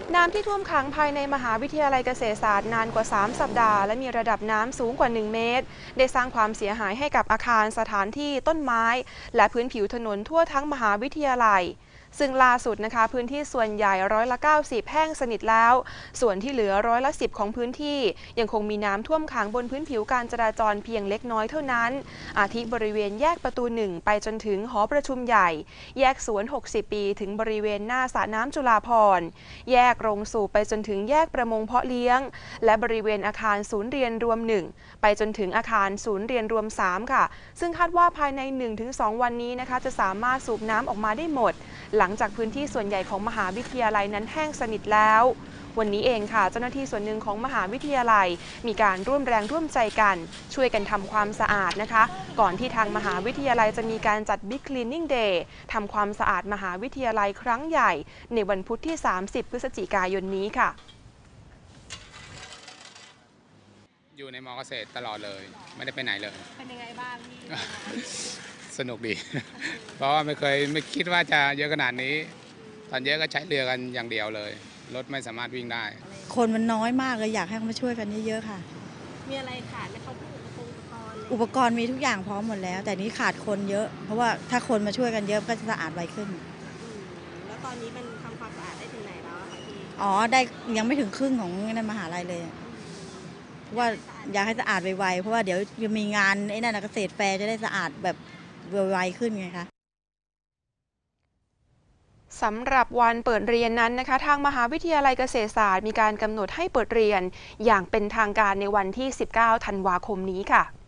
น้ำที่ท่วมขังภายในมหาวิทยาลัยเกษตรศาสตร์นานกว่า 3 สัปดาห์และมีระดับน้ำสูงกว่า 1 เมตรได้สร้างความเสียหายให้กับอาคารสถานที่ต้นไม้และพื้นผิวถนนทั่วทั้งมหาวิทยาลัยซึ่งล่าสุดนะคะพื้นที่ส่วนใหญ่90%แห้งสนิทแล้วส่วนที่เหลือ10%ของพื้นที่ยังคงมีน้ำท่วมขังบนพื้นผิวการจราจรเพียงเล็กน้อยเท่านั้นอาทิบริเวณแยกประตู1ไปจนถึงหอประชุมใหญ่แยกสวน60 ปีถึงบริเวณหน้าสระน้ำจุฬาภรณ์แยกโรงสูบไปจนถึงแยกประมงเพาะเลี้ยงและบริเวณอาคารศูนย์เรียนรวม1ไปจนถึงอาคารศูนย์เรียนรวม3ค่ะซึ่งคาดว่าภายใน 1-2 วันนี้นะคะจะสามารถสูบน้ำออกมาได้หมดหลังจากพื้นที่ส่วนใหญ่ของมหาวิทยาลัยนั้นแห้งสนิทแล้ววันนี้เองค่ะเจ้าหน้าที่ส่วนหนึ่งของมหาวิทยาลัยมีการร่วมแรงร่วมใจกันช่วยกันทำความสะอาดนะคะก่อนที่ทางมหาวิทยาลัยจะมีการจัด Big Cleaning Day ทำความสะอาดมหาวิทยาลัยครั้งใหญ่ในวันพุธที่ 30 พฤศจิกายนนี้ค่ะอยู่ในมอเกษตรตลอดเลยไม่ได้ไปไหนเลยเป็นยังไงบ้างพี่สนุกดี เพราะว่าไม่คิดว่าจะเยอะขนาดนี้ตอนเยอะก็ใช้เรือกันอย่างเดียวเลยรถไม่สามารถวิ่งได้คนมันน้อยมากเลยอยากให้เขามาช่วยกันเยอะๆค่ะมีอะไรขาดไหมเขาอุปกรณ์มีทุกอย่างพร้อมหมดแล้วแต่นี้ขาดคนเยอะเพราะว่าถ้าคนมาช่วยกันเยอะก็จะสะอาดไวขึ้นแล้วตอนนี้มันทำความสะอาดได้ถึงไหนแล้วคะพี่อ๋อได้ยังไม่ถึงครึ่งของในมหาลัยเลยว่าอยากให้สะอาดไวๆเพราะว่าเดี๋ยวจะมีงานไอ้นั่นเกษตรแฟร์จะได้สะอาดแบบไวๆขึ้นไงคะสำหรับวันเปิดเรียนนั้นนะคะทางมหาวิทยาลัยเกษตรศาสตร์มีการกำหนดให้เปิดเรียนอย่างเป็นทางการในวันที่ 19 ธันวาคมนี้ค่ะ